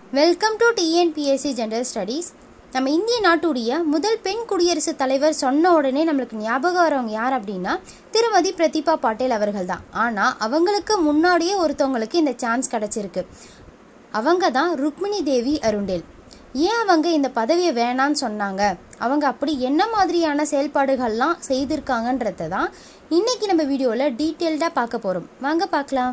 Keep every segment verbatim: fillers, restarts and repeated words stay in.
Welcome to T N P S C general studies. நம்ம இந்திய நாட்டுடைய முதல் பெண் குடியரசுத் தலைவர் சொன்ன உடனே நம்மளுக்கு ஞாபகம் வரவங்க யார் அப்படின்னா திருமதி பிரதிபா பாட்டீல் அவர்கள் தான். ஆனால் அவங்களுக்கு முன்னாடியே ஒருத்தவங்களுக்கு இந்த சான்ஸ் கிடச்சிருக்கு. அவங்க தான் ருக்மிணி தேவி அருண்டேல். ஏன் அவங்க இந்த பதவியை வேணான்னு சொன்னாங்க, அவங்க அப்படி என்ன மாதிரியான செயல்பாடுகள்லாம் செய்திருக்காங்கன்றதை தான் இன்னைக்கு நம்ம வீடியோவில் டீட்டெயில்டாக பார்க்க போகிறோம். வாங்க பார்க்கலாம்.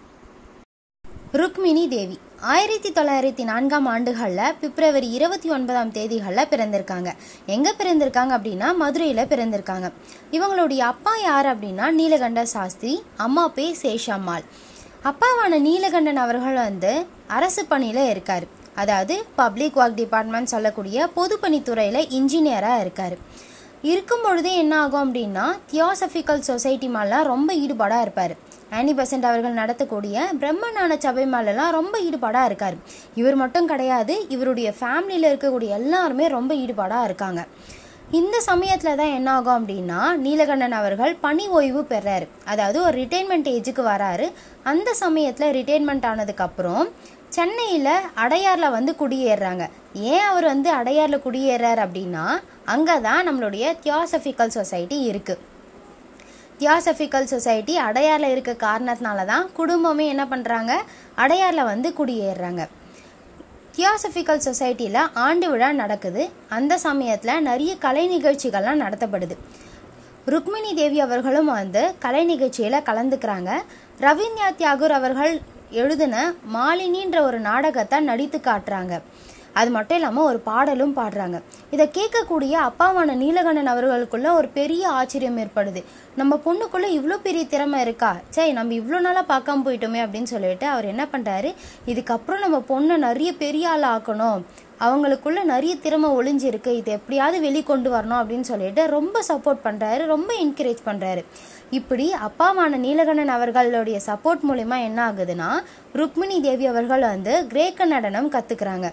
ருக்மிணி தேவி ஆயிரத்தி தொள்ளாயிரத்தி நான்காம் ஆண்டுகளில் பிப்ரவரி இருபத்தி ஒன்பதாம் தேதிகளில் பிறந்திருக்காங்க. எங்கே பிறந்திருக்காங்க அப்படின்னா மதுரையில் பிறந்திருக்காங்க. இவங்களுடைய அப்பா யார் அப்படின்னா நீலகண்ட சாஸ்திரி, அம்மா பே சேஷம்மாள். அப்பாவான நீலகண்டன் அவர்கள் வந்து அரசு பணியில் இருக்கார். அதாவது பப்ளிக் ஒர்க் டிபார்ட்மெண்ட் சொல்லக்கூடிய பொதுப்பணித்துறையில் இன்ஜினியராக இருக்கார். இருக்கும் பொழுதே என்ன ஆகும் அப்படின்னா தியோசபிக்கல் சொசைட்டி மேலாம் ரொம்ப ஈடுபாடாக இருப்பார். ஆனி பெசன்ட் அவர்கள் நடத்தக்கூடிய பிரம்மஞான சபை மேலெல்லாம் ரொம்ப ஈடுபாடாக இருக்கார். இவர் மட்டும் கிடையாது, இவருடைய ஃபேமிலியில் இருக்கக்கூடிய எல்லாருமே ரொம்ப ஈடுபாடாக இருக்காங்க. இந்த சமயத்தில் தான் என்ன ஆகும் அப்படின்னா நீலகண்டன் அவர்கள் பணி ஓய்வு பெறாரு. அதாவது ஒரு ரிட்டைர்மெண்ட் ஏஜுக்கு வராரு. அந்த சமயத்தில் ரிட்டைர்மெண்ட் ஆனதுக்கப்புறம் சென்னையில் அடையாரில் வந்து குடியேறாங்க. ஏன் அவர் வந்து அடையாரில் குடியேறார் அப்படின்னா அங்கே தான் நம்மளுடைய தியோசபிக்கல் சொசைட்டி இருக்குது. தியோசபிக்கல் சொசைட்டி அடையாரில் இருக்க காரணத்தினால தான் குடும்பமே என்ன பண்ணுறாங்க, அடையாரில் வந்து குடியேறுறாங்க. தியோசபிக்கல் சொசைட்டியில் ஆண்டு விழா நடக்குது. அந்த சமயத்தில் நிறைய கலை நிகழ்ச்சிகள்லாம் நடத்தப்படுது. ருக்மிணி தேவி அவர்களும் வந்து கலை நிகழ்ச்சியில் கலந்துக்கிறாங்க. ரவீந்திரநாத் தாகூர் அவர்கள் எழுதின மாலினின்ற ஒரு நாடகத்தை நடித்து காட்டுறாங்க. அது மட்டும் இல்லாமல் ஒரு பாடலும் பாடுறாங்க. இதை கேட்கக்கூடிய அப்பாவான நீலகண்டன் அவர்களுக்குள்ள ஒரு பெரிய ஆச்சரியம் ஏற்படுது. நம்ம பொண்ணுக்குள்ள இவ்வளோ பெரிய திறமை இருக்கா, சரி நம்ம இவ்வளோ நாளாக பார்க்காம போயிட்டோமே அப்படின்னு சொல்லிட்டு அவர் என்ன பண்ணுறாரு, இதுக்கப்புறம் நம்ம பொண்ணை நிறைய பெரிய ஆள் ஆக்கணும், அவங்களுக்குள்ள நிறைய திறமை ஒளிஞ்சிருக்கு, இதை எப்படியாவது வெளிக்கொண்டு வரணும் அப்படின்னு சொல்லிட்டு ரொம்ப சப்போர்ட் பண்ணுறாரு, ரொம்ப என்கரேஜ் பண்ணுறாரு. இப்படி அப்பாவான நீலகண்டன் அவர்களுடைய சப்போர்ட் மூலமா என்ன ஆகுதுன்னா ருக்மிணி தேவி அவர்கள் வந்து கிரேக்க நடனம் கற்றுக்குறாங்க.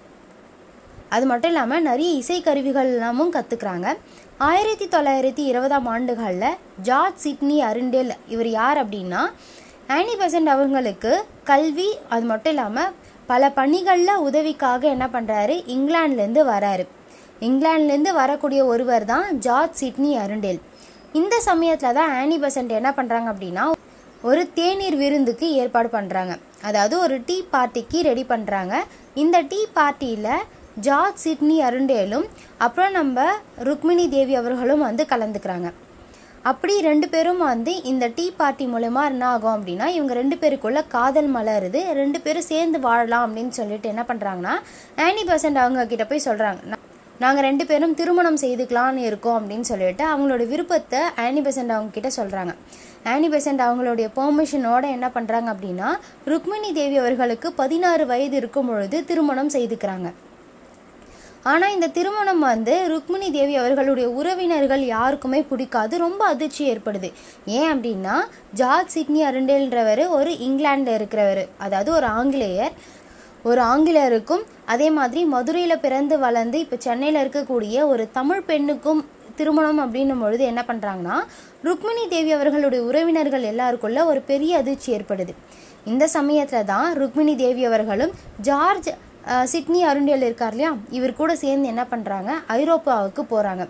அது மட்டும் இல்லாமல் நிறைய இசைக்கருவிகள் எல்லாமும் கற்றுக்குறாங்க. ஆயிரத்தி தொள்ளாயிரத்தி இருபதாம் ஆண்டுகளில் ஜார்ஜ் சிட்னி அருண்டேல் இவர் யார் அப்படின்னா ஆனி பெசன்ட் அவங்களுக்கு கல்வி அது மட்டும் இல்லாமல் பல பணிகளில் உதவிக்காக என்ன பண்ணுறாரு, இங்கிலாந்துலேருந்து வராரு. இங்கிலாந்துலேருந்து வரக்கூடிய ஒருவர் தான் ஜார்ஜ் சிட்னி அருண்டேல். இந்த சமயத்தில் தான் ஆனி பெசன்ட் என்ன பண்ணுறாங்க அப்படின்னா ஒரு தேநீர் விருந்துக்கு ஏற்பாடு பண்ணுறாங்க. அதாவது ஒரு டீ பார்ட்டிக்கு ரெடி பண்ணுறாங்க. இந்த டீ பார்ட்டியில் ஜார்ஜ் சிட்னி அருண்டேலும் அப்புறம் நம்ம ருக்மிணி தேவி அவர்களும் வந்து கலந்துக்கிறாங்க. அப்படி ரெண்டு பேரும் வந்து இந்த டீ பார்ட்டி மூலமா என்ன ஆகும் அப்படின்னா இவங்க ரெண்டு பேருக்குள்ள காதல் மலருது. ரெண்டு பேரும் சேர்ந்து வாழலாம் அப்படின்னு சொல்லிட்டு என்ன பண்ணுறாங்கன்னா ஆனி பெசன்ட் அவங்க கிட்ட போய் சொல்கிறாங்க, நாங்கள் ரெண்டு பேரும் திருமணம் செய்துக்கலான்னு இருக்கோம் அப்படின்னு சொல்லிட்டு அவங்களோட விருப்பத்தை ஆனி பெசன்ட் அவங்க கிட்ட சொல்கிறாங்க. ஆனி பெசன்ட் அவங்களுடைய பெர்மிஷனோட என்ன பண்ணுறாங்க அப்படின்னா ருக்மிணி தேவி அவர்களுக்கு பதினாறு வயது இருக்கும் பொழுது திருமணம் செய்துக்கிறாங்க. ஆனால் இந்த திருமணம் வந்து ருக்மிணி தேவி அவர்களுடைய உறவினர்கள் யாருக்குமே பிடிக்காது, ரொம்ப அதிர்ச்சி ஏற்படுது. ஏன் அப்படின்னா ஜார்ஜ் சிட்னி அருண்டேல்ன்றவர் ஒரு இங்கிலாண்டில் இருக்கிறவர், அதாவது ஒரு ஆங்கிலேயர். ஒரு ஆங்கிலேயருக்கும் அதே மாதிரி மதுரையில் பிறந்து வளர்ந்து இப்போ சென்னையில் இருக்கக்கூடிய ஒரு தமிழ் பெண்ணுக்கும் திருமணம் அப்படின்னும் பொழுது என்ன பண்ணுறாங்கன்னா ருக்மிணி தேவி அவர்களுடைய உறவினர்கள் எல்லாருக்குள்ள ஒரு பெரிய அதிர்ச்சி ஏற்படுது. இந்த சமயத்தில் தான் ருக்மிணி தேவி அவர்களும் ஜார்ஜ் சிட்னி அருண்டேல் இருக்கார் இல்லையா, இவர் கூட சேர்ந்து என்ன பண்ணுறாங்க ஐரோப்பாவுக்கு போகிறாங்க.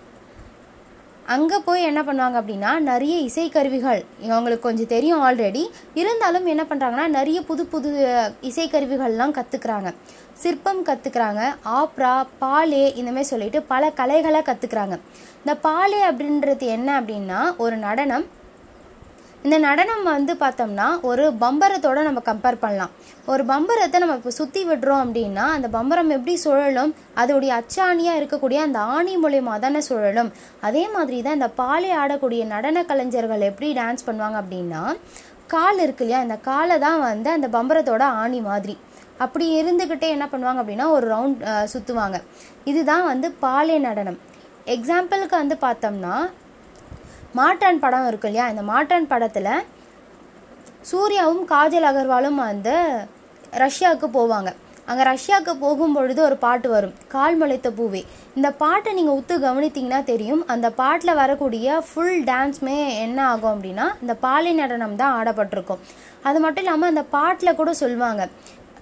அங்கே போய் என்ன பண்ணுவாங்க அப்படின்னா நிறைய இசைக்கருவிகள் அவங்களுக்கு கொஞ்சம் தெரியும் ஆல்ரெடி, இருந்தாலும் என்ன பண்ணுறாங்கன்னா நிறைய புது புது இசைக்கருவிகள்லாம் கற்றுக்குறாங்க. சிற்பம் கற்றுக்குறாங்க, ஆப்ரா, பாலே இந்தமாதிரி சொல்லிட்டு பல கலைகளை கற்றுக்குறாங்க. இந்த பாலே அப்படின்றது என்ன அப்படின்னா ஒரு நடனம். இந்த நடனம் வந்து பார்த்தோம்னா ஒரு பம்பரத்தோட நம்ம கம்பேர் பண்ணலாம். ஒரு பம்பரத்தை நம்ம இப்போ சுற்றி விடுறோம் அப்படின்னா அந்த பம்பரம் எப்படி சுழலும், அதோடைய அச்சாணியாக இருக்கக்கூடிய அந்த ஆணி மூலியமாக தானே சுழலும். அதே மாதிரி தான் இந்த பாலை ஆடக்கூடிய நடன கலைஞர்கள் எப்படி டான்ஸ் பண்ணுவாங்க அப்படின்னா கால் இருக்கு இல்லையா, இந்த காலை தான் வந்து அந்த பம்பரத்தோட ஆணி மாதிரி அப்படி இருந்துக்கிட்டே என்ன பண்ணுவாங்க அப்படின்னா ஒரு ரவுண்ட் சுற்றுவாங்க. இதுதான் வந்து பாலை நடனம். எக்ஸாம்பிளுக்கு வந்து பார்த்தோம்னா மாற்றான் படம் இருக்கு இல்லையா, இந்த மாற்றான் படத்தில் சூர்யாவும் காஜல் அகர்வாலும் வந்து ரஷ்யாவுக்கு போவாங்க. அங்கே ரஷ்யாவுக்கு போகும்பொழுது ஒரு பாட்டு வரும், கால் முளைத்த பூவே. இந்த பாட்டை நீங்கள் உத்து கவனித்தீங்கன்னா தெரியும், அந்த பாட்டில் வரக்கூடிய ஃபுல் டான்ஸுமே என்ன ஆகும் அப்படின்னா இந்த பாலை நடனம் தான் ஆடப்பட்டிருக்கும். அது மட்டும் இல்லாமல் அந்த பாட்டில் கூட சொல்லுவாங்க,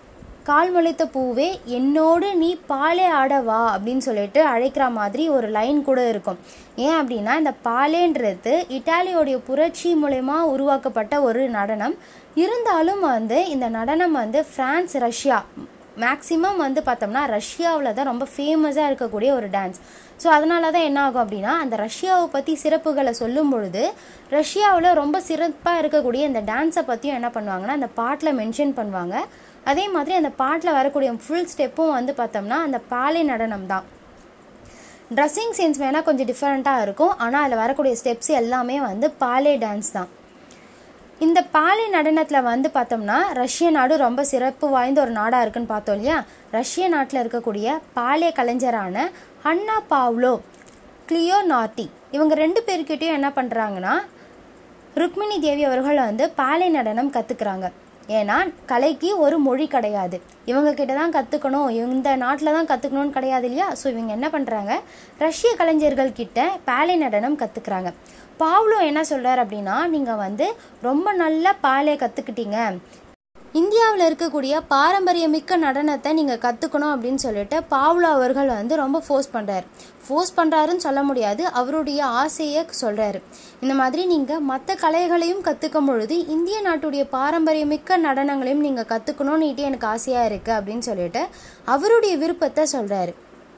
கால் முளைத்த பூவே என்னோடு நீ பாலே ஆடவா அப்படின்னு சொல்லிட்டு அழைக்கிற மாதிரி ஒரு லைன் கூட இருக்கும். ஏன் அப்படின்னா இந்த பாலேன்றது இட்டாலியோடைய புரட்சி மூலமா உருவாக்கப்பட்ட ஒரு நடனம். இருந்தாலும் வந்து இந்த நடனம் வந்து பிரான்ஸ், ரஷ்யா, மேக்சிமம் வந்து பார்த்தோம்னா ரஷ்யாவில் தான் ரொம்ப ஃபேமஸாக இருக்கக்கூடிய ஒரு டான்ஸ். ஸோ அதனால தான் என்ன ஆகும் அப்படின்னா அந்த ரஷ்யாவை பற்றி சிறப்புகளை சொல்லும் பொழுது ரஷ்யாவில் ரொம்ப சிறப்பாக இருக்கக்கூடிய இந்த டான்ஸை பற்றியும் என்ன பண்ணுவாங்கன்னா அந்த பாட்டில் மென்ஷன் பண்ணுவாங்க. அதே மாதிரி அந்த பாட்டில் வரக்கூடிய ஃபுல் ஸ்டெப்பும் வந்து பார்த்தோம்னா அந்த பாலே நடனம் தான். ட்ரெஸ்ஸிங் சென்ஸ் வேணால் கொஞ்சம் டிஃப்ரெண்ட்டாக இருக்கும், ஆனால் அதில் வரக்கூடிய ஸ்டெப்ஸ் எல்லாமே வந்து பாலே டான்ஸ் தான். இந்த பாலே நடனத்தில் வந்து பார்த்தோம்னா ரஷ்ய நாடு ரொம்ப சிறப்பு வாய்ந்த ஒரு நாடாக இருக்குன்னு பார்த்தோம் இல்லையா. ரஷ்ய நாட்டில் இருக்கக்கூடிய பாலே கலைஞரான அன்னா பாவ்லோ, கிளியோ நார்த்தி இவங்க ரெண்டு பேர்கிட்டையும் என்ன பண்ணுறாங்கன்னா ருக்மிணி தேவி அவர்கள் வந்து பாலே நடனம் கற்றுக்குறாங்க. ஏன்னா கலைக்கு ஒரு மொழி கிடையாது, இவங்க கிட்ட தான் கற்றுக்கணும், இந்த நாட்டில் தான் கற்றுக்கணும்னு கிடையாது இல்லையா. ஸோ இவங்க என்ன பண்ணுறாங்க ரஷ்ய கலைஞர்கள் கிட்ட பாலே நடனம் கற்றுக்குறாங்க. பாவ்லோ என்ன சொல்கிறார் அப்படின்னா நீங்கள் வந்து ரொம்ப நல்ல பாலே கற்றுக்கிட்டீங்க, இந்தியாவில் இருக்கக்கூடிய பாரம்பரியமிக்க நடனத்தை நீங்கள் கற்றுக்கணும் அப்படின்னு சொல்லிட்டு பாவ்லோ அவர்கள் வந்து ரொம்ப ஃபோர்ஸ் பண்ணுறாரு. ஃபோர்ஸ் பண்ணுறாருன்னு சொல்ல முடியாது, அவருடைய ஆசையை சொல்கிறாரு. இந்த மாதிரி நீங்கள் மற்ற கலைகளையும் கற்றுக்கும் பொழுது இந்திய நாட்டுடைய பாரம்பரியமிக்க நடனங்களையும் நீங்கள் கற்றுக்கணும்னுட்டு எனக்கு ஆசையாக இருக்குது அப்படின்னு சொல்லிட்டு அவருடைய விருப்பத்தை சொல்கிறாரு.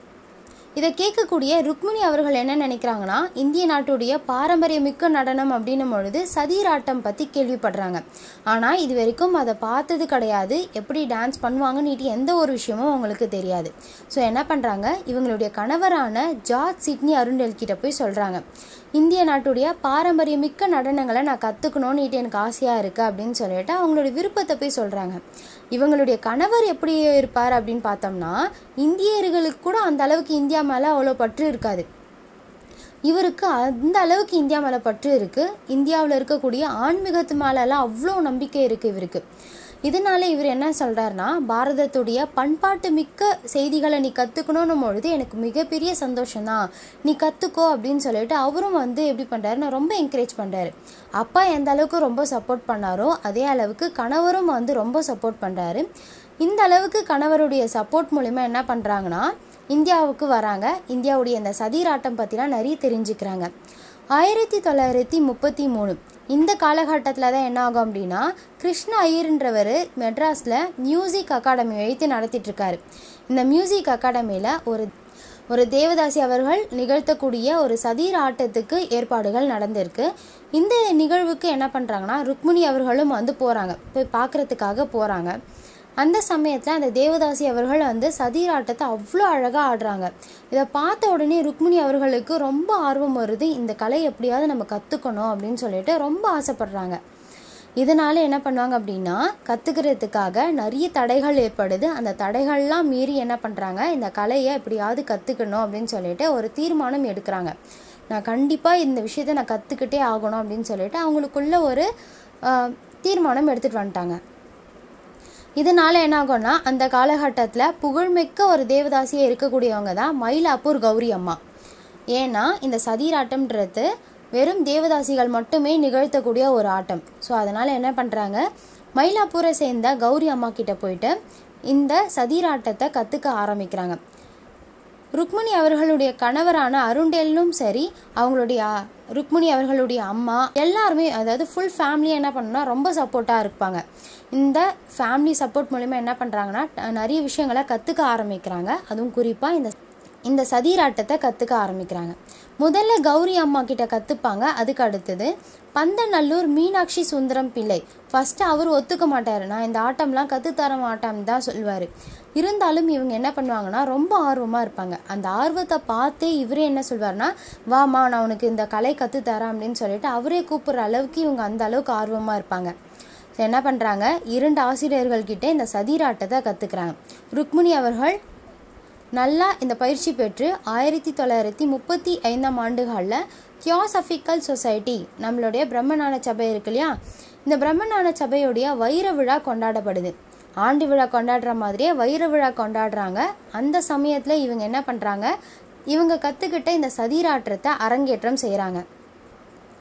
இதை கேட்கக்கூடிய ருக்மிணி அவர்கள் என்ன நினைக்கிறாங்கன்னா இந்திய நாட்டுடைய பாரம்பரியமிக்க நடனம் அப்படின்னும் பொழுது சதிராட்டம் பற்றி கேள்விப்படுறாங்க. ஆனால் இது வரைக்கும் அதை பார்த்தது கிடையாது, எப்படி டான்ஸ் பண்ணுவாங்கன்னுட்டு எந்த ஒரு விஷயமும் அவங்களுக்கு தெரியாது. ஸோ என்ன பண்ணுறாங்க இவங்களுடைய கணவரான ஜார்ஜ் சிட்னி அருண்டேல் கிட்ட போய் சொல்கிறாங்க இந்திய நாட்டுடைய பாரம்பரியமிக்க நடனங்களை நான் கற்றுக்கணும்னுட்டு எனக்கு ஆசையாக இருக்குது அப்படின்னு சொல்லிட்டு அவங்களுடைய விருப்பத்தை போய் சொல்கிறாங்க. இவங்களுடைய கணவர் எப்படி இருப்பார் அப்படின்னு பார்த்தோம்னா இந்தியர்களுக்கு கூட அந்த அளவுக்கு இந்தியா மேலே அவ்வளோ பற்று இருக்காது. இவருக்கு அந்த அளவுக்கு இந்தியா மேலே பற்று இருக்குது. இந்தியாவில் இருக்கக்கூடிய ஆன்மீகத்து மேலெல்லாம் அவ்வளோ நம்பிக்கை இருக்குது இவருக்கு. இதனால இவர் என்ன சொல்கிறாருன்னா பாரதத்துடைய பண்பாட்டு மிக்க செய்திகளை நீ கற்றுக்கணும்னும் பொழுது எனக்கு மிகப்பெரிய சந்தோஷம்தான், நீ கற்றுக்கோ அப்படின்னு சொல்லிட்டு அவரும் வந்து எப்படி பண்ணுறாருன்னா ரொம்ப என்கரேஜ் பண்ணுறாரு. அப்பா எந்த அளவுக்கு ரொம்ப சப்போர்ட் பண்ணாரோ அதே அளவுக்கு கணவரும் வந்து ரொம்ப சப்போர்ட் பண்ணுறாரு. இந்த அளவுக்கு கணவருடைய சப்போர்ட் மூலிமா என்ன பண்ணுறாங்கன்னா இந்தியாவுக்கு வராங்க. இந்தியாவுடைய இந்த சதிராட்டம் பற்றிலாம் நிறைய தெரிஞ்சுக்கிறாங்க. ஆயிரத்தி தொள்ளாயிரத்தி முப்பத்தி மூணு இந்த காலகட்டத்தில் தான் என்ன ஆகும் அப்படின்னா கிருஷ்ண ஐயர்ன்றவர் மெட்ராஸில் மியூசிக் அகாடமி வைத்து நடத்திட்டுருக்காரு. இந்த மியூசிக் அகாடமியில் ஒரு ஒரு தேவதாசி அவர்கள் நிகழ்த்தக்கூடிய ஒரு சதிர் ஆட்டத்துக்கு ஏற்பாடுகள் நடந்திருக்கு. இந்த நிகழ்வுக்கு என்ன பண்ணுறாங்கன்னா ருக்மிணி அவர்களும் வந்து போகிறாங்க, போய் பார்க்குறதுக்காக போகிறாங்க. அந்த சமயத்தில் அந்த தேவதாசி அவர்கள் வந்து சதிராட்டத்தை அவ்வளோ அழகாக ஆடுறாங்க. இதை பார்த்த உடனே ருக்மிணி அவர்களுக்கு ரொம்ப ஆர்வம் வருது, இந்த கலை எப்படியாவது நம்ம கற்றுக்கணும் அப்படின்னு சொல்லிட்டு ரொம்ப ஆசைப்படுறாங்க. இதனால என்ன பண்ணுவாங்க அப்படின்னா கற்றுக்கிறதுக்காக நிறைய தடைகள் ஏற்படுது. அந்த தடைகள்லாம் மீறி என்ன பண்ணுறாங்க இந்த கலையை எப்படியாவது கற்றுக்கணும் அப்படின்னு சொல்லிட்டு ஒரு தீர்மானம் எடுக்கிறாங்க. நான் கண்டிப்பாக இந்த விஷயத்தை நான் கற்றுக்கிட்டே ஆகணும் அப்படின்னு சொல்லிட்டு அவங்களுக்குள்ள ஒரு தீர்மானம் எடுத்துகிட்டு வந்துட்டாங்க. இதனால என்ன ஆகும்னா அந்த காலகட்டத்தில் புகழ்மிக்க ஒரு தேவதாசியாக இருக்கக்கூடியவங்க தான் மயிலாப்பூர் கௌரி அம்மா. ஏன்னா இந்த சதிராட்டம்ன்றது வெறும் தேவதாசிகள் மட்டுமே நிகழ்த்தக்கூடிய ஒரு ஆட்டம். ஸோ அதனால் என்ன பண்ணுறாங்க மயிலாப்பூரை சேர்ந்த கௌரி அம்மா கிட்ட போயிட்டு இந்த சதிராட்டத்தை கற்றுக்க ஆரம்பிக்கிறாங்க. ருக்மிணி அவர்களுடைய கணவரான அருண்டேலும் சரி, அவங்களுடைய ருக்மிணி அவர்களுடைய அம்மா எல்லாருமே, அதாவது ஃபுல் ஃபேமிலியாக என்ன பண்ணணும்னா ரொம்ப சப்போர்ட்டாக இருப்பாங்க. இந்த ஃபேமிலி சப்போர்ட் மூலிமா என்ன பண்ணுறாங்கன்னா நிறைய விஷயங்களை கற்றுக்க ஆரம்பிக்கிறாங்க. அதுவும் குறிப்பாக இந்த இந்த சதிராட்டத்தை கற்றுக்க ஆரம்பிக்கிறாங்க. முதல்ல கௌரி அம்மா கிட்ட கற்றுப்பாங்க. அதுக்கு அடுத்தது பந்தநல்லூர் மீனாட்சி சுந்தரம் பிள்ளை. ஃபஸ்ட்டு அவர் ஒத்துக்க மாட்டார், நான் இந்த ஆட்டம்லாம் கற்றுத்தர மாட்டேன்னு தான் சொல்லுவார். இருந்தாலும் இவங்க என்ன பண்ணுவாங்கன்னா ரொம்ப ஆர்வமாக இருப்பாங்க. அந்த ஆர்வத்தை பார்த்தே இவரே என்ன சொல்வார்னா வாமா நான் உனக்கு இந்த கலை கற்றுத்தரேன் அப்படின்னு சொல்லிட்டு அவரே கூப்பிட்ற அளவுக்கு இவங்க அந்த அளவுக்கு ஆர்வமாக இருப்பாங்க. என்ன பண்ணுறாங்க இரண்டு ஆசிரியர்கள்கிட்ட இந்த சதிராட்டத்தை கற்றுக்குறாங்க. ருக்மிணி அவர்கள் நல்லா இந்த பயிற்சி பெற்று ஆயிரத்தி தொள்ளாயிரத்தி முப்பத்தி ஐந்தாம் ஆண்டுகளில் தியோசபிக்கல் சொசைட்டி, நம்மளுடைய பிரம்மஞான சபை இருக்கு இல்லையா, இந்த பிரம்மஞான சபையுடைய வைர விழா கொண்டாடப்படுது. ஆண்டு விழா கொண்டாடுற மாதிரியே வைர விழா கொண்டாடுறாங்க. அந்த சமயத்தில் இவங்க என்ன பண்ணுறாங்க, இவங்க கற்றுக்கிட்ட இந்த சதிராட்டத்தை அரங்கேற்றம் செய்கிறாங்க.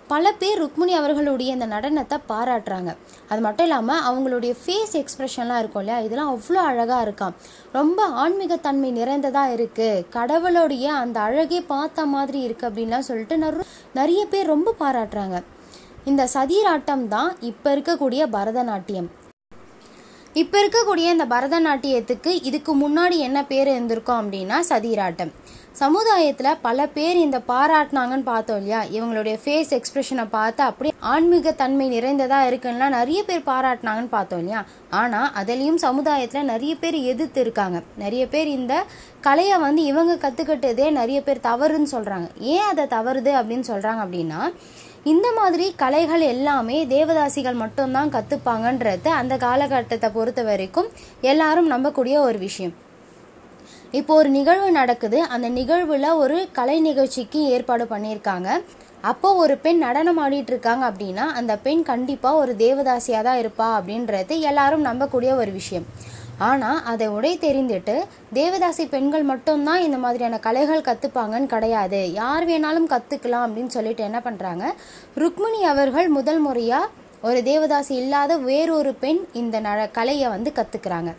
பல பேர் ருக்மிணி அவர்களுடைய இந்த நடனத்தை பாராட்டுறாங்க. அது மட்டும் இல்லாமல் அவங்களுடைய ஃபேஸ் எக்ஸ்பிரஷன்லாம் இருக்கும் இல்லையா, இதெல்லாம் அவ்வளோ அழகாக இருக்காம். ரொம்ப ஆன்மீகத்தன்மை நிறைந்ததாக இருக்குது, கடவுளுடைய அந்த அழகே பார்த்த மாதிரி இருக்குது அப்படின்லாம் சொல்லிட்டு நிறைய பேர் ரொம்ப பாராட்டுறாங்க. இந்த சதிராட்டம் தான் இப்போ இருக்கக்கூடிய பரதநாட்டியம். இப்போ இருக்கக்கூடிய இந்த பரதநாட்டியத்துக்கு இதுக்கு முன்னாடி என்ன பேர் இருந்திருக்கோம் அப்படின்னா சதிராட்டம். சமுதாயத்தில் பல பேர் இந்த பாராட்டினாங்கன்னு பார்த்தோம் இல்லையா, இவங்களுடைய ஃபேஸ் எக்ஸ்பிரஷனை பார்த்து அப்படியே ஆன்மீகத்தன்மை நிறைந்ததாக இருக்குன்னா நிறைய பேர் பாராட்டினாங்கன்னு பார்த்தோம் இல்லையா. ஆனால் அதுலேயும் சமுதாயத்தில் நிறைய பேர் எதிர்த்து இருக்காங்க. நிறைய பேர் இந்த கலையை வந்து இவங்க கற்றுக்கிட்டதே நிறைய பேர் தவறுன்னு சொல்கிறாங்க. ஏன் அதை தவறுது அப்படின்னு சொல்கிறாங்க அப்படின்னா, இந்த மாதிரி கலைகள் எல்லாமே தேவதாசிகள் மட்டும்தான் கற்றுப்பாங்கன்றது அந்த காலகட்டத்தை பொறுத்த வரைக்கும் எல்லாரும் நம்பக்கூடிய ஒரு விஷயம். இப்போ ஒரு நிகழ்வு நடக்குது, அந்த நிகழ்வில் ஒரு கலை நிகழ்ச்சிக்கு ஏற்பாடு பண்ணியிருக்காங்க. அப்போ ஒரு பெண் நடனம் ஆடிட்டு இருக்காங்க அப்படின்னா அந்த பெண் கண்டிப்பாக ஒரு தேவதாசியாக தான் இருப்பா அப்படின்றது எல்லாரும் நம்பக்கூடிய ஒரு விஷயம். ஆனால் அதை உடை தெரிந்துட்டு தேவதாசி பெண்கள் மட்டும்தான் இந்த மாதிரியான கலைகள் கற்றுப்பாங்கன்னு கிடையாது, யார் வேணாலும் கற்றுக்கலாம் அப்படின்னு சொல்லிட்டு என்ன பண்ணுறாங்க, ருக்மிணி அவர்கள் முதல் முறையாக ஒரு தேவதாசி இல்லாத வேறொரு பெண் இந்த ந கலையை வந்து கற்றுக்குறாங்க.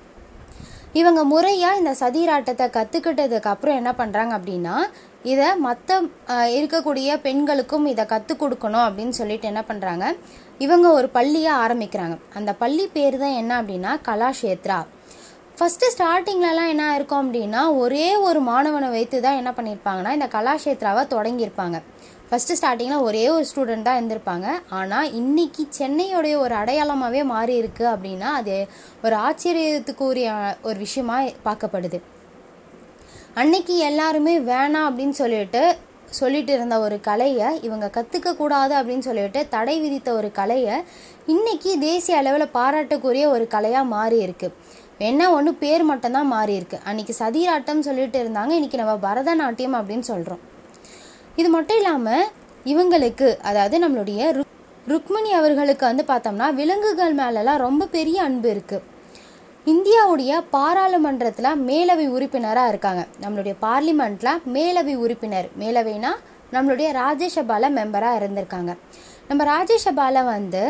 இவங்க முறையாக இந்த சதிராட்டத்தை கற்றுக்கிட்டதுக்கு அப்புறம் என்ன பண்ணுறாங்க அப்படின்னா, இதை மற்ற இருக்கக்கூடிய பெண்களுக்கும் இதை கற்றுக் கொடுக்கணும் அப்படின்னு சொல்லிட்டு என்ன பண்ணுறாங்க, இவங்க ஒரு பள்ளியை ஆரம்பிக்கிறாங்க. அந்த பள்ளி பேர் தான் என்ன அப்படின்னா கலாஷேத்ரா. ஃபஸ்ட்டு ஸ்டார்டிங்லலாம் என்ன இருக்கும் அப்படின்னா, ஒரே ஒரு மாணவனை வைத்து தான் என்ன பண்ணியிருப்பாங்கன்னா இந்த கலாஷேத்ராவை தொடங்கியிருப்பாங்க. ஃபஸ்ட்டு ஸ்டார்டிங்கில் ஒரே ஒரு ஸ்டூடெண்ட் தான் இருந்திருப்பாங்க. ஆனால் இன்றைக்கி சென்னையோடைய ஒரு அடையாளமாகவே மாறி இருக்குது அப்படின்னா அது ஒரு ஆச்சரியத்துக்குரிய ஒரு விஷயமாக பார்க்கப்படுது. அன்னைக்கு எல்லாருமே வேணாம் அப்படின்னு சொல்லிட்டு சொல்லிட்டு இருந்த ஒரு கலையை இவங்க கற்றுக்க கூடாது அப்படின்னு சொல்லிட்டு தடை விதித்த ஒரு கலையை இன்னைக்கு தேசிய அளவில் பாராட்டக்கூடிய ஒரு கலையாக மாறி இருக்கு. என்ன ஒன்று பேர் மட்டும்தான் மாறி இருக்கு. அன்னைக்கு சதிராட்டம் சொல்லிட்டு இருந்தாங்க, இன்னைக்கு நம்ம பரதநாட்டியம் அப்படின்னு சொல்கிறோம். இது மட்டும் இல்லாமல் இவங்களுக்கு, அதாவது நம்மளுடைய ருக் ருக்மிணி அவர்களுக்கு வந்து பார்த்தோம்னா விலங்குகள் மேலெல்லாம் ரொம்ப பெரிய அன்பு இருக்குது. இந்தியாவுடைய பாராளுமன்றத்தில் மேலவை உறுப்பினராக இருக்காங்க. நம்மளுடைய பார்லிமெண்ட்டில் மேலவை உறுப்பினர், மேலவைனா நம்மளுடைய ராஜ்யசபாவில் மெம்பராக இருந்திருக்காங்க. நம்ம ராஜ்யசபாவில் வந்து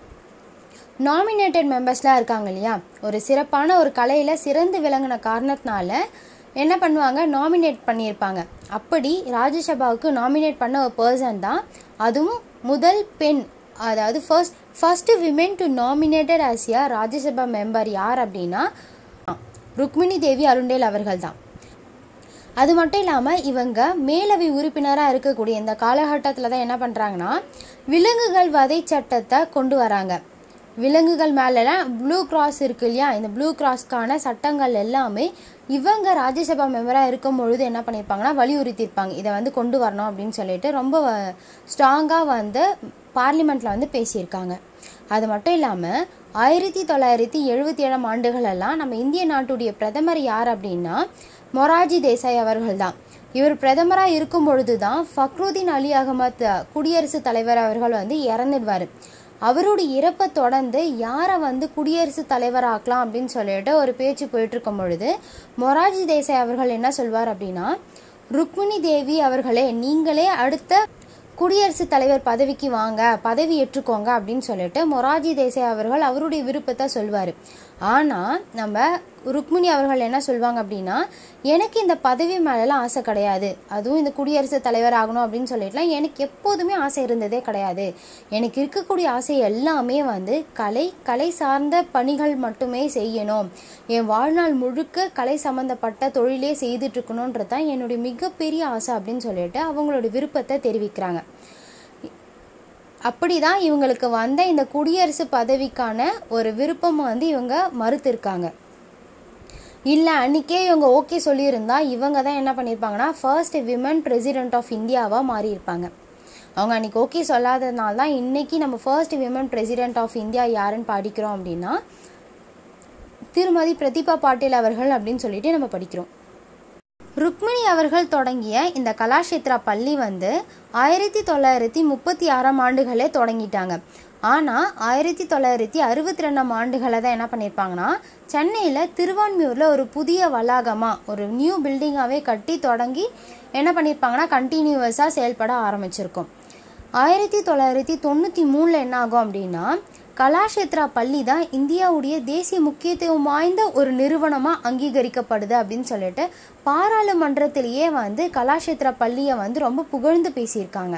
நாமினேட்டட் மெம்பர்ஸ்லாம் இருக்காங்க இல்லையா, ஒரு சிறப்பான ஒரு கலையில் சிறந்து விளங்கின காரணத்தினால என்ன பண்ணுவாங்க, நாமினேட் பண்ணியிருப்பாங்க. அப்படி ராஜ்யசபாவுக்கு நாமினேட் பண்ண ஒரு பர்சன் தான், அதுவும் முதல் பெண், அதாவது first first women to nominated as a Rajya Sabha member யார் அப்படின்னா ருக்மிணி தேவி அருண்டேல் அவர்கள் தான். அது மட்டும் இல்லாமல் இவங்க மேலவை உறுப்பினராக இருக்கக்கூடிய இந்த காலகட்டத்தில் தான் என்ன பண்ணுறாங்கன்னா விலங்குகள் வதை சட்டத்தை கொண்டு வராங்க. விலங்குகள் மேலெல்லாம் ப்ளூ கிராஸ் இருக்கு இல்லையா, இந்த ப்ளூ கிராஸ்க்கான சட்டங்கள் எல்லாமே இவங்க ராஜ்யசபா மெம்பராக இருக்கும் பொழுது என்ன பண்ணியிருப்பாங்கன்னா வலியுறுத்தியிருப்பாங்க, இதை வந்து கொண்டு வரணும் அப்படின்னு சொல்லிட்டு ரொம்ப ஸ்ட்ராங்காக வந்து பார்லிமெண்ட்டில் வந்து பேசியிருக்காங்க. அது மட்டும் இல்லாமல் ஆயிரத்தி தொள்ளாயிரத்தி எழுபத்தி ஏழாம் ஆண்டுகளெல்லாம் நம்ம இந்திய நாட்டுடைய பிரதமர் யார் அப்படின்னா மொரார்ஜி தேசாய் அவர்கள் தான். இவர் பிரதமராக இருக்கும் பொழுது தான் ஃபக்ருதீன் அலி அகமத் குடியரசுத் தலைவர் அவர்கள் வந்து இறந்துடுவார். அவருடைய இறப்பை தொடர்ந்து யாரை வந்து குடியரசுத் தலைவராக்கலாம் அப்படின்னு சொல்லிட்டு ஒரு பேச்சு போயிட்டு இருக்கும் பொழுது மொரார்ஜி தேசாய் அவர்கள் என்ன சொல்வார் அப்படின்னா, ருக்மிணி தேவி அவர்களே நீங்களே அடுத்த குடியரசுத் தலைவர் பதவிக்கு வாங்க, பதவி ஏற்றுக்கோங்க அப்படின்னு சொல்லிட்டு மொரார்ஜி தேசாய் அவர்கள் அவருடைய விருப்பத்தை சொல்வார். ஆனால் நம்ம ருக்மிணி அவர்கள் என்ன சொல்லுவாங்க அப்படின்னா, எனக்கு இந்த பதவி மேலெல்லாம் ஆசை கிடையாது, அதுவும் இந்த குடியரசுத் தலைவர் ஆகணும் அப்படின்னு சொல்லிட்டுலாம் எனக்கு எப்போதுமே ஆசை இருந்ததே கிடையாது. எனக்கு இருக்கக்கூடிய ஆசை எல்லாமே வந்து கலை கலை சார்ந்த பணிகள் மட்டுமே செய்யணும், என் வாழ்நாள் முழுக்க கலை சம்மந்தப்பட்ட தொழிலே செய்துட்டு இருக்கணுன்றது தான் என்னுடைய மிகப்பெரிய ஆசை அப்படின்னு சொல்லிட்டு அவங்களோட விருப்பத்தை தெரிவிக்கிறாங்க. அப்படிதான் இவங்களுக்கு வந்த இந்த குடியரசு பதவிக்கான ஒரு விருப்பம் வந்து இவங்க மறுத்திருக்காங்க. இல்லை அன்றைக்கே இவங்க ஓகே சொல்லியிருந்தா இவங்க தான் என்ன பண்ணியிருப்பாங்கன்னா ஃபர்ஸ்ட் விமன் பிரசிடென்ட் ஆஃப் இந்தியாவாக மாறியிருப்பாங்க. அவங்க அன்றைக்கி ஓகே சொல்லாததுனால தான் இன்றைக்கி நம்ம first women president of India யாருன்னு படிக்கிறோம் அப்படின்னா திருமதி பிரதிபா பாட்டீல் அவர்கள் அப்படின்னு சொல்லிட்டு நம்ம படிக்கிறோம். ருக்மிணி அவர்கள் தொடங்கிய இந்த கலாஷேத்ரா பள்ளி வந்து ஆயிரத்தி தொள்ளாயிரத்தி முப்பத்தி ஆறாம் ஆண்டுகளே தொடங்கிட்டாங்க. ஆனால் ஆயிரத்தி தொள்ளாயிரத்தி அறுபத்தி ரெண்டாம் ஆண்டுகளை தான் என்ன பண்ணியிருப்பாங்கன்னா சென்னையில் திருவான்மியூரில் ஒரு புதிய வளாகமாக ஒரு நியூ பில்டிங்காகவே கட்டி தொடங்கி என்ன பண்ணியிருப்பாங்கன்னா கண்டினியூவஸாக செயல்பட ஆரம்பிச்சிருக்கோம். ஆயிரத்தி தொள்ளாயிரத்தி தொண்ணூற்றி மூணில் என்ன ஆகும் அப்படின்னா கலாஷேத்ரா பள்ளி தான் இந்தியாவுடைய தேசிய முக்கியத்துவம் வாய்ந்த ஒரு நிறுவனமாக அங்கீகரிக்கப்படுது அப்படின்னு சொல்லிட்டு பாராளுமன்றத்திலேயே வந்து கலாஷேத்ரா பள்ளியை வந்து ரொம்ப புகழ்ந்து பேசியிருக்காங்க.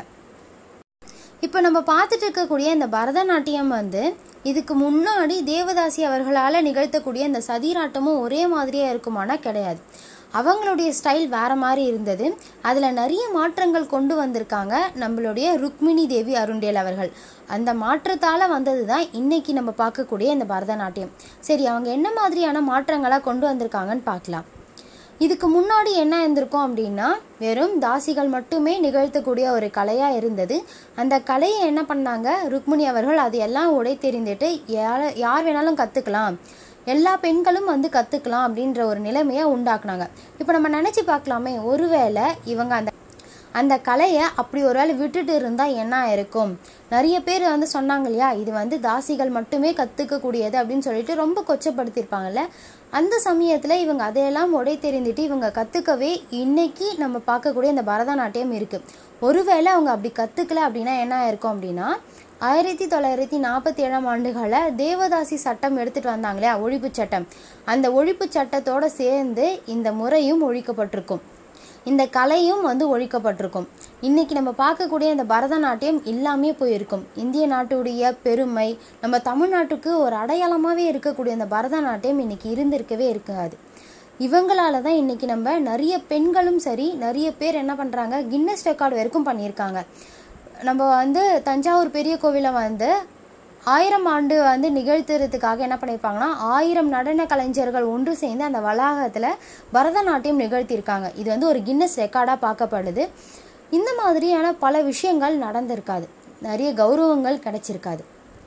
இப்போ நம்ம பார்த்துட்டு இருக்கக்கூடிய இந்த பரதநாட்டியம் வந்து இதுக்கு முன்னாடி தேவதாசி அவர்களால் நிகழ்த்தக்கூடிய இந்த சதிராட்டமும் ஒரே மாதிரியாக இருக்குமானா கிடையாது. அவங்களுடைய ஸ்டைல் வேறு மாதிரி இருந்தது. அதில் நிறைய மாற்றங்கள் கொண்டு வந்திருக்காங்க நம்மளுடைய ருக்மிணி தேவி அருண்டேல் அவர்கள். அந்த மாற்றத்தால் வந்தது தான் இன்றைக்கி நம்ம பார்க்கக்கூடிய இந்த பரதநாட்டியம். சரி, அவங்க என்ன மாதிரியான மாற்றங்களாக கொண்டு வந்திருக்காங்கன்னு பார்க்கலாம். இதுக்கு முன்னாடி என்ன இருந்திருக்கும் அப்படின்னா வெறும் தாசிகள் மட்டுமே நிகழ்த்தக்கூடிய ஒரு கலையாக இருந்தது. அந்த கலையை என்ன பண்ணாங்க ருக்மிணி அவர்கள் அது எல்லாம் உடை தெரிந்துட்டு யார் யார் வேணாலும் கற்றுக்கலாம், எல்லா பெண்களும் வந்து கற்றுக்கலாம் அப்படின்ற ஒரு நிலைமையை உண்டாக்குனாங்க. இப்போ நம்ம நினச்சி பார்க்கலாமே, ஒருவேளை இவங்க அந்த அந்த கலையை அப்படி ஒரு வேளை விட்டுட்டு இருந்தால் என்ன இருக்கும்? நிறைய பேர் வந்து சொன்னாங்க இல்லையா, இது வந்து தாசிகள் மட்டுமே கற்றுக்கக்கூடியது அப்படின்னு சொல்லிட்டு ரொம்ப கொச்சப்படுத்தியிருப்பாங்கல்ல. அந்த சமயத்தில் இவங்க அதையெல்லாம் உடை தெரிந்துட்டு இவங்க கற்றுக்கவே இன்னைக்கு நம்ம பார்க்கக்கூடிய இந்த பரதநாட்டியம் இருக்குது. ஒருவேளை அவங்க அப்படி கற்றுக்கல அப்படின்னா என்ன இருக்கும் அப்படின்னா ஆயிரத்தி தொள்ளாயிரத்தி நாற்பத்தி ஏழாம் ஆண்டுகளில் தேவதாசி சட்டம் எடுத்துகிட்டு வந்தாங்க இல்லையா, ஒழிப்பு சட்டம். அந்த ஒழிப்பு சட்டத்தோடு சேர்ந்து இந்த முறையும் ஒழிக்கப்பட்டிருக்கும், இந்த கலையும் வந்து ஒழிக்கப்பட்டிருக்கும். இன்றைக்கி நம்ம பார்க்கக்கூடிய இந்த பரதநாட்டியம் எல்லாமே போயிருக்கும். இந்திய நாட்டுடைய பெருமை, நம்ம தமிழ்நாட்டுக்கு ஒரு அடையாளமாகவே இருக்கக்கூடிய இந்த பரதநாட்டியம் இன்றைக்கி இருந்திருக்கவே இருக்காது. இவங்களால தான் இன்றைக்கி நம்ம நிறைய பெண்களும் சரி, நிறைய பேர் என்ன பண்ணுறாங்க, கின்னஸ் ரெக்கார்டு வரைக்கும் பண்ணியிருக்காங்க. நம்ம வந்து தஞ்சாவூர் பெரிய கோவிலை வந்து ஆயிரம் ஆண்டு வந்து நிகழ்த்துறதுக்காக என்ன பண்ணியிருப்பாங்கன்னா ஆயிரம் நடன கலைஞர்கள் ஒன்று சேர்ந்து அந்த வளாகத்தில் பரதநாட்டியம் நிகழ்த்தியிருக்காங்க. இது வந்து ஒரு கின்னஸ் ரெக்கார்டாக பார்க்கப்படுது. இந்த மாதிரியான பல விஷயங்கள் நடந்திருக்காது, நிறைய கௌரவங்கள் கிடைச்சிருக்காது.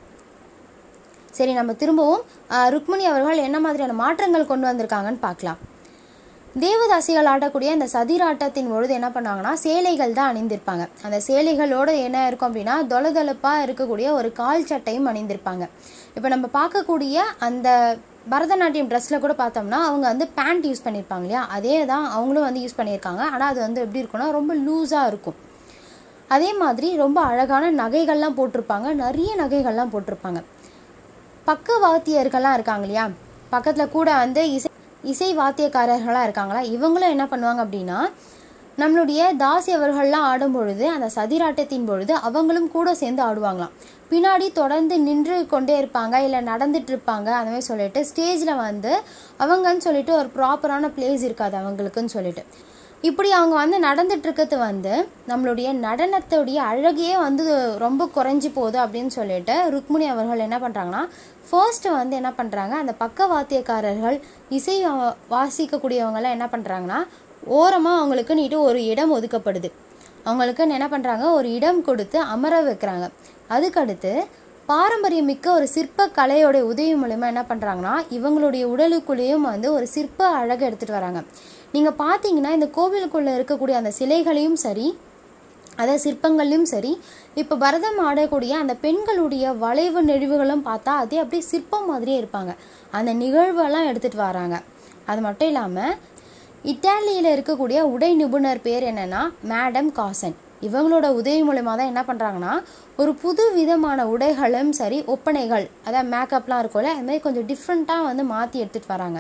சரி, நம்ம திரும்பவும் ருக்மிணி அவர்கள் என்ன மாதிரியான மாற்றங்கள் கொண்டு வந்திருக்காங்கன்னு பார்க்கலாம். தேவதாசிகள் ஆடக்கூடிய அந்த சதிராட்டத்தின் பொழுது என்ன பண்ணாங்கன்னா சேலைகள் தான் அணிந்திருப்பாங்க. அந்த சேலைகளோடு என்ன இருக்கும் அப்படின்னா தொலதொலப்பாக இருக்கக்கூடிய ஒரு கால் சட்டையும் அணிந்திருப்பாங்க. இப்போ நம்ம பார்க்கக்கூடிய அந்த பரதநாட்டியம் ட்ரெஸ்ஸில் கூட பார்த்தோம்னா அவங்க வந்து பேண்ட் யூஸ் பண்ணியிருப்பாங்க இல்லையா, அதே தான் அவங்களும் வந்து யூஸ் பண்ணியிருக்காங்க. ஆனால் அது வந்து எப்படி இருக்குன்னா ரொம்ப லூஸாக இருக்கும். அதே மாதிரி ரொம்ப அழகான நகைகள்லாம் போட்டிருப்பாங்க, நிறைய நகைகள்லாம் போட்டிருப்பாங்க. பக்க வாத்தியர்கள்லாம் இருக்காங்க இல்லையா, பக்கத்தில் கூட வந்து இசை இசை வாத்தியக்காரர்களாக இருக்காங்களா, இவங்களும் என்ன பண்ணுவாங்க அப்படின்னா நம்மளுடைய தாசி அவர்கள்லாம் ஆடும் பொழுது அந்த சதிராட்டத்தின் பொழுது அவங்களும் கூட சேர்ந்து ஆடுவாங்களாம். பின்னாடி தொடர்ந்து நின்று கொண்டே இருப்பாங்க, இல்லை நடந்துட்டு இருப்பாங்க. அந்த மாதிரி சொல்லிட்டு ஸ்டேஜில் வந்து அவங்கன்னு சொல்லிட்டு ஒரு ப்ராப்பரான பிளேஸ் இருக்காது அவங்களுக்குன்னு சொல்லிட்டு இப்படி அவங்க வந்து நடந்துட்டு இருக்கிறது வந்து நம்மளுடைய நடனத்துடைய அழகையே வந்து ரொம்ப குறைஞ்சி போகுது அப்படின்னு சொல்லிட்டு ருக்மிணி அவர்கள் என்ன பண்ணுறாங்கன்னா ஃபர்ஸ்ட் வந்து என்ன பண்ணுறாங்க, அந்த பக்க வாத்தியக்காரர்கள் இசை வாசிக்கக்கூடியவங்களாம் என்ன பண்ணுறாங்கன்னா ஓரமாக அவங்களுக்கு நீட்டு ஒரு இடம் ஒதுக்கப்படுது. அவங்களுக்கு என்ன பண்ணுறாங்க, ஒரு இடம் கொடுத்து அமர வைக்கிறாங்க. அதுக்கடுத்து பாரம்பரியமிக்க ஒரு சிற்ப கலையோடைய உதவி மூலமா என்ன பண்ணுறாங்கன்னா இவங்களுடைய உடலுக்குள்ளேயும் வந்து ஒரு சிற்ப அழகை எடுத்துகிட்டு வராங்க. நீங்கள் பார்த்தீங்கன்னா இந்த கோவிலுக்குள்ளே இருக்கக்கூடிய அந்த சிலைகளையும் சரி, அதாவது சிற்பங்கள்லையும் சரி, இப்போ பரதம் ஆடக்கூடிய அந்த பெண்களுடைய வளைவு நெழிவுகளும் பார்த்தா அதே அப்படியே சிற்பம் மாதிரியே இருப்பாங்க. அந்த நிகழ்வெல்லாம் எடுத்துகிட்டு வராங்க. அது மட்டும் இல்லாமல் இத்தாலியில் இருக்கக்கூடிய உடை நிபுணர் பேர் என்னென்னா மேடம் காசன். இவங்களோட உதவி மூலமாக தான் என்ன பண்ணுறாங்கன்னா ஒரு புது விதமான உடைகளும் சரி, ஒப்பனைகள், அதாவது மேக்கப்லாம் இருக்கும்ல, அது மாதிரி கொஞ்சம் டிஃப்ரெண்ட்டாக வந்து மாற்றி எடுத்துகிட்டு வராங்க.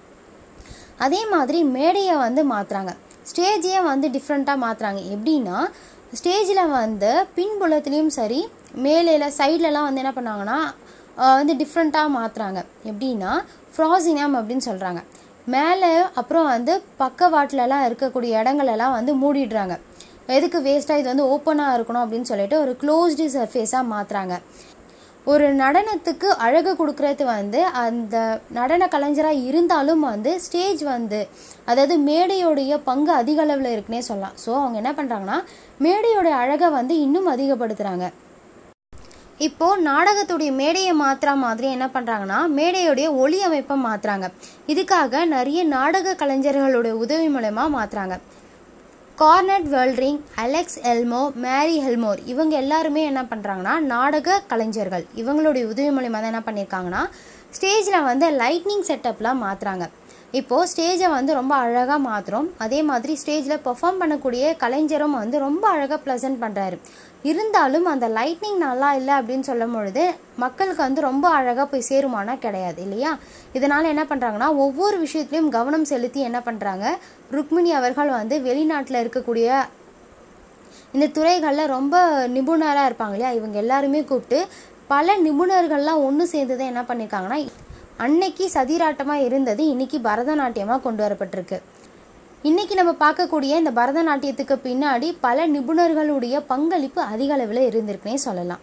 அதே மாதிரி மேடையை வந்து மாற்றுறாங்க, ஸ்டேஜையே வந்து டிஃப்ரெண்ட்டாக மாற்றுறாங்க. எப்படின்னா ஸ்டேஜில் வந்து பின்புலத்துலேயும் சரி, மேலையில் சைட்லலாம் வந்து என்ன பண்ணாங்கன்னா வந்து டிஃப்ரெண்ட்டாக மாற்றுறாங்க. எப்படின்னா ஃப்ராசினம் அப்படின்னு சொல்கிறாங்க. மேலே அப்புறம் வந்து பக்கவாட்டிலலாம் இருக்கக்கூடிய இடங்களெல்லாம் வந்து மூடிடுறாங்க. எதுக்கு வேஸ்ட்டாக, இது வந்து ஓப்பனாக இருக்கணும் அப்படின்னு சொல்லிட்டு ஒரு க்ளோஸ்டு சர்ஃபேஸாக மாற்றுறாங்க. ஒரு நடனத்துக்கு அழகு கொடுக்கறது வந்து அந்த நடன கலைஞராக இருந்தாலும் வந்து ஸ்டேஜ் வந்து அதாவது மேடையோடைய பங்கு அதிக அளவில் இருக்குன்னே சொல்லலாம். ஸோ அவங்க என்ன பண்ணுறாங்கன்னா மேடையோடைய அழகை வந்து இன்னும் அதிகப்படுத்துகிறாங்க. இப்போது நாடகத்துடைய மேடையை மாற்றுற மாதிரி என்ன பண்ணுறாங்கன்னா மேடையோடைய ஒளி அமைப்பை மாற்றுறாங்க. இதுக்காக நிறைய நாடக கலைஞர்களுடைய உதவி மூலமாக மாற்றுறாங்க. கார்னட் வெல்ரிங், அலெக்ஸ் எல்மோ, மேரி ஹெல்மோர் இவங்க எல்லாருமே என்ன பண்ணுறாங்கன்னா நாடக கலைஞர்கள். இவங்களுடைய உதவி மூலமாக தான் என்ன பண்ணியிருக்காங்கன்னா ஸ்டேஜில் வந்து லைட்னிங் செட்டப்லாம் மாற்றுறாங்க. இப்போது ஸ்டேஜை வந்து ரொம்ப அழகாக மாற்றுறோம். அதே மாதிரி ஸ்டேஜில் பெர்ஃபார்ம் பண்ணக்கூடிய கலைஞரும் வந்து ரொம்ப அழகாக ப்ரெசென்ட் பண்ணுறாரு. இருந்தாலும் அந்த லைட்னிங் நல்லா இல்லை அப்படின்னு சொல்லும் பொழுது மக்களுக்கு வந்து ரொம்ப அழகாக போய் சேருமானா கிடையாது இல்லையா? இதனால் என்ன பண்ணுறாங்கன்னா ஒவ்வொரு விஷயத்துலையும் கவனம் செலுத்தி என்ன பண்ணுறாங்க, ருக்மிணி அவர்கள் வந்து வெளிநாட்டில் இருக்கக்கூடிய இந்த துறைகளில் ரொம்ப நிபுணராக இருப்பாங்க இல்லையா, இவங்க எல்லாருமே கூப்பிட்டு பல நிபுணர்கள்லாம் ஒன்று சேர்ந்து தான் என்ன பண்ணியிருக்காங்கன்னா அன்னைக்கு சதிராட்டமாக இருந்தது இன்னைக்கு பரதநாட்டியமாக கொண்டு வரப்பட்டிருக்கு. இன்னைக்கு நம்ம பார்க்கக்கூடிய இந்த பரதநாட்டியத்துக்கு பின்னாடி பல நிபுணர்களுடைய பங்களிப்பு அதிக அளவில் இருந்திருக்குன்னே சொல்லலாம்.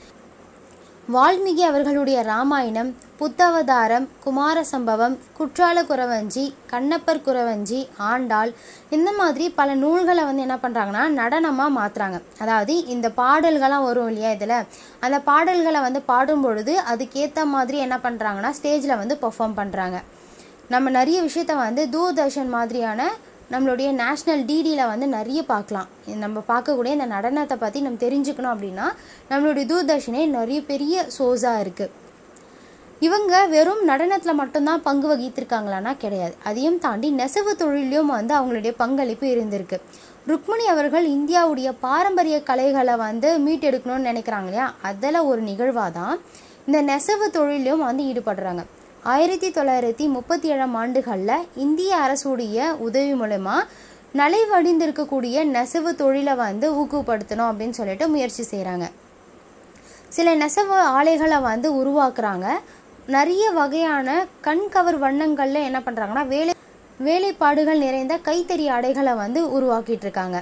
வால்மீகி அவர்களுடைய ராமாயணம், புத்தவதாரம், குமார சம்பவம், குற்றால குறவஞ்சி, கண்ணப்பர் குறவஞ்சி, ஆண்டாள், இந்த மாதிரி பல நூல்களை வந்து என்ன பண்ணுறாங்கன்னா நடனமாக மாற்றுறாங்க. அதாவது இந்த பாடல்கள்லாம் வரும் இல்லையா, இதில் அந்த பாடல்களை வந்து பாடும் பொழுது அதுக்கேற்ற மாதிரி என்ன பண்ணுறாங்கன்னா ஸ்டேஜில் வந்து பெர்ஃபார்ம் பண்ணுறாங்க. நம்ம நிறைய விஷயத்த வந்து தூர்தர்ஷன் மாதிரியான நம்மளுடைய நேஷ்னல் டிடியில் வந்து நிறைய பார்க்கலாம். நம்ம பார்க்கக்கூடிய இந்த நடனத்தை பற்றி நம்ம தெரிஞ்சுக்கணும் அப்படின்னா நம்மளுடைய தூர்தர்ஷனே நிறைய பெரிய சோர்ஸாக இருக்குது. இவங்க வெறும் நடனத்தில் மட்டும்தான் பங்கு வகித்திருக்காங்களான்னா கிடையாது. அதையும் தாண்டி நெசவு தொழிலையும் வந்து அவங்களுடைய பங்களிப்பு இருந்திருக்கு. ருக்மிணி அவர்கள் இந்தியாவுடைய பாரம்பரிய கலைகளை வந்து மீட்டெடுக்கணும்னு நினைக்கிறாங்க இல்லையா, அதில் ஒரு நிகழ்வாக தான் இந்த நெசவு தொழிலையும் வந்து ஈடுபடுறாங்க. ஆயிரத்தி தொள்ளாயிரத்தி முப்பத்தி ஏழாம் ஆண்டுகளில் இந்திய அரசுடைய உதவி மூலமா நலிவடைந்திருக்கக்கூடிய நெசவு தொழிலை வந்து ஊக்குவப்படுத்தணும் அப்படின்னு சொல்லிட்டு முயற்சி செய்கிறாங்க. சில நெசவு ஆலைகளை வந்து உருவாக்குறாங்க. நிறைய வகையான கண்கவர் வண்ணங்களில் என்ன பண்ணுறாங்கன்னா வேலை வேலைப்பாடுகள் நிறைந்த கைத்தறி ஆடைகளை வந்து உருவாக்கிட்டு இருக்காங்க.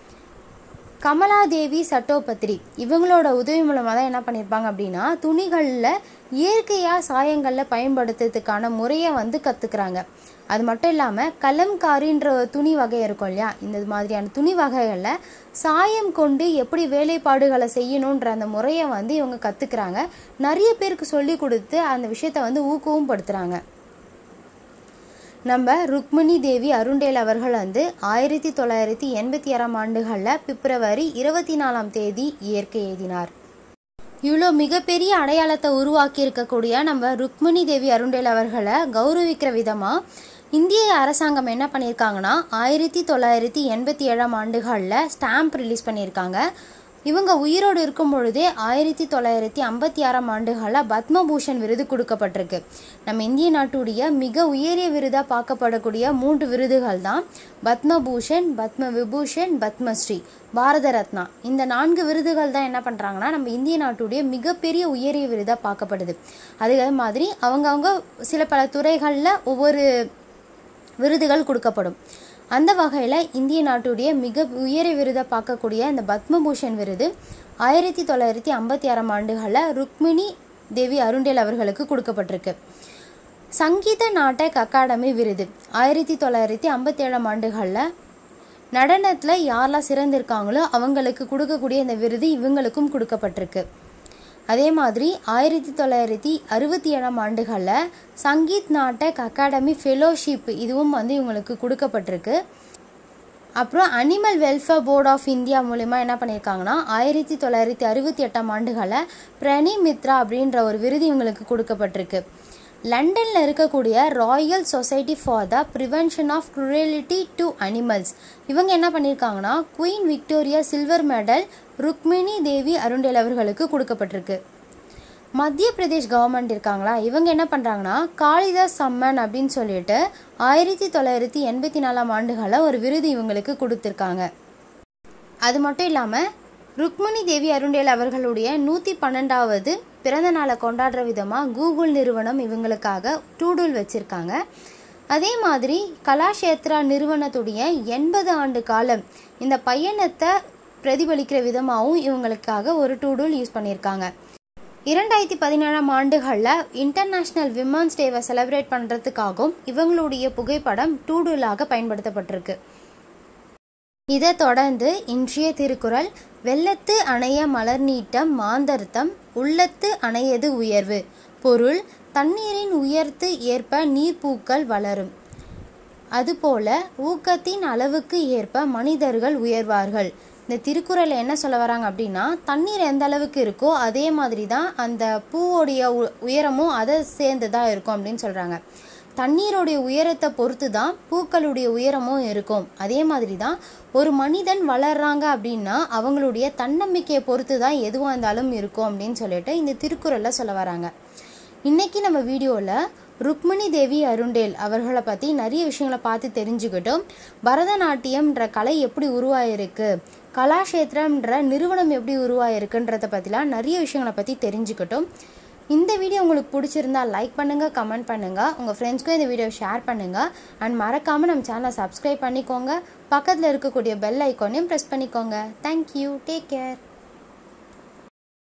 கமலா தேவி சட்டோபத்ரி இவங்களோட உதவி மூலமாக தான் என்ன பண்ணியிருப்பாங்க அப்படின்னா துணிகளில் இயற்கையாக சாயங்களில் பயன்படுத்துறதுக்கான முறையை வந்து கற்றுக்குறாங்க. அது மட்டும் இல்லாமல் கலம்காரின்ற துணி வகை இருக்கும் இல்லையா, இந்த மாதிரியான துணி வகைகளில் சாயம் கொண்டு எப்படி வேலைப்பாடுகளை செய்யணுன்ற அந்த முறையை வந்து இவங்க கற்றுக்குறாங்க. நிறைய பேருக்கு சொல்லி கொடுத்து அந்த விஷயத்தை வந்து ஊக்கவும் படுத்துகிறாங்க. நம்ம ருக்மிணி தேவி அருண்டேல் அவர்கள் வந்து ஆயிரத்தி தொள்ளாயிரத்தி எண்பத்தி ஆறாம் ஆண்டுகளில் பிப்ரவரி இருபத்தி நாலாம் தேதி இயற்கை எய்தினார். இவ்வளோ மிகப்பெரிய அடையாளத்தை உருவாக்கி இருக்கக்கூடிய நம்ம ருக்மிணி தேவி அருண்டேல் அவர்களை கௌரவிக்கிற விதமாக இந்திய அரசாங்கம் என்ன பண்ணியிருக்காங்கன்னா ஆயிரத்தி தொள்ளாயிரத்தி எண்பத்தி ஏழாம் ஆண்டுகளில் ஸ்டாம்ப் ரிலீஸ் பண்ணியிருக்காங்க. இவங்க உயிரோடு இருக்கும் பொழுதே ஆயிரத்தி தொள்ளாயிரத்தி ஐம்பத்தி ஆறாம் ஆண்டுகளில் பத்மபூஷன் விருது கொடுக்கப்பட்டிருக்கு. நம்ம இந்திய நாட்டுடைய மிக உயரிய விருதாக பார்க்கப்படக்கூடிய மூன்று விருதுகள் தான் பத்மபூஷன், பத்ம விபூஷன், பத்மஸ்ரீ, பாரத ரத்னா. இந்த நான்கு விருதுகள் தான் என்ன பண்ணுறாங்கன்னா நம்ம இந்திய நாட்டுடைய மிகப்பெரிய உயரிய விருதாக பார்க்கப்படுது. அதே மாதிரி அவங்கவுங்க சில பல துறைகளில் ஒவ்வொரு விருதுகள் கொடுக்கப்படும். அந்த வகையில் இந்திய நாட்டுடைய மிக உயரிய விருதை பார்க்கக்கூடிய இந்த பத்மபூஷன் விருது ஆயிரத்தி தொள்ளாயிரத்தி ஐம்பத்தி ஆறாம் ஆண்டுகளில் ருக்மிணி தேவி அருண்டேல் அவர்களுக்கு கொடுக்கப்பட்டிருக்கு. சங்கீத நாடக அகாடமி விருது ஆயிரத்தி தொள்ளாயிரத்தி ஐம்பத்தி ஏழாம் ஆண்டுகளில் நடனத்தில் யாரெல்லாம் சிறந்திருக்காங்களோ அவங்களுக்கு கொடுக்கக்கூடிய இந்த விருது இவங்களுக்கும் கொடுக்கப்பட்டிருக்கு. அதே மாதிரி ஆயிரத்தி தொள்ளாயிரத்தி அறுபத்தி ஏழாம் ஆண்டுகளில் சங்கீத் நாடக் அகாடமி ஃபெலோஷிப் இதுவும் வந்து இவங்களுக்கு கொடுக்கப்பட்டிருக்கு. அப்புறம் animal welfare board of India மூலமா என்ன பண்ணியிருக்காங்கன்னா ஆயிரத்தி தொள்ளாயிரத்தி அறுபத்தி எட்டாம் ஆண்டுகளில் பிரணி மித்ரா அப்படின்ற ஒரு விருது இவங்களுக்கு கொடுக்கப்பட்டிருக்கு. லண்டனில் இருக்கக்கூடிய royal society for the prevention of cruelty to animals இவங்க என்ன பண்ணியிருக்காங்கன்னா queen Victoria silver medal Rukmini Devi Arundale அவர்களுக்கு கொடுக்கப்பட்டிருக்கு. மத்திய பிரதேஷ் கவர்மெண்ட் இருக்காங்களா, இவங்க என்ன பண்ணுறாங்கன்னா காளிதாஸ் சம்மன் அப்படின்னு சொல்லிட்டு ஆயிரத்தி தொள்ளாயிரத்தி எண்பத்தி நாலாம் ஆண்டுகளில் ஒரு விருது இவங்களுக்கு கொடுத்துருக்காங்க. அது மட்டும் இல்லாமல் ருக்மிணி தேவி அருண்டேல் அவர்களுடைய நூற்றி பன்னெண்டாவது பிறந்த நாளை கொண்டாடுற விதமாக கூகுள் நிறுவனம் இவங்களுக்காக டூடூல் வச்சுருக்காங்க. அதே மாதிரி கலாஷேத்ரா நிறுவனத்துடைய எண்பது ஆண்டு காலம் இந்த பயணத்தை பிரதிபலிக்கிற விதமாகவும் இவங்களுக்காக ஒரு டூடூல் யூஸ் பண்ணியிருக்காங்க. இரண்டாயிரத்தி பதினேழாம் ஆண்டுகளில் இன்டர்நேஷ்னல் விமன்ஸ் டேவை செலிப்ரேட் பண்ணுறதுக்காகவும் இவங்களுடைய புகைப்படம் டூடூலாக பயன்படுத்தப்பட்டிருக்கு. இதை தொடர்ந்து இன்றைய திருக்குறள் வெள்ளத்து அணைய மலர் நீட்டம் மாந்தர்த்தம் உள்ளத்து அணையது உயர்வு. பொருள் தண்ணீரின் உயர்த்து ஏற்ப நீர்ப்பூக்கள் வளரும், அதுபோல ஊக்கத்தின் அளவுக்கு ஏற்ப மனிதர்கள் உயர்வார்கள். இந்த திருக்குறள் என்ன சொல்ல வராங்க அப்படின்னா தண்ணீர் எந்த அளவுக்கு இருக்கோ அதே மாதிரி தான் அந்த பூவோடைய உயரமும் அதை சேர்ந்து தான் இருக்கும் அப்படின்னு சொல்கிறாங்க. தண்ணீருடைய உயரத்தை பொறுத்து தான் பூக்களுடைய உயரமும் இருக்கும். அதே மாதிரி தான் ஒரு மனிதன் வளர்றாங்க அப்படின்னா அவங்களுடைய தன்னம்பிக்கையை பொறுத்து தான் எதுவாக இருந்தாலும் இருக்கும் அப்படின்னு சொல்லிட்டு இந்த திருக்குறளில் சொல்ல வராங்க. இன்றைக்கி நம்ம வீடியோவில் ருக்மிணி தேவி அருண்டேல் அவர்களை பற்றி நிறைய விஷயங்களை பார்த்து தெரிஞ்சுக்கிட்டோம். பரதநாட்டியம்ன்ற கலை எப்படி உருவாயிருக்கு, கலாஷேத்திரம்ன்ற நிறுவனம் எப்படி உருவாயிருக்குன்றதை பற்றிலாம் நிறைய விஷயங்களை பற்றி தெரிஞ்சுக்கிட்டோம். இந்த வீடியோ உங்களுக்கு பிடிச்சிருந்தா லைக் பண்ணுங்கள், கமெண்ட் பண்ணுங்கள், உங்கள் ஃப்ரெண்ட்ஸ்க்கும் இந்த வீடியோ ஷேர் பண்ணுங்கள். அண்ட் மறக்காமல் நம்ம சேனலை சப்ஸ்கிரைப் பண்ணிக்கோங்க. பக்கத்தில் இருக்கக்கூடிய பெல் ஐக்கானையும் ப்ரெஸ் பண்ணிக்கோங்க. தேங்க்யூ. Take care.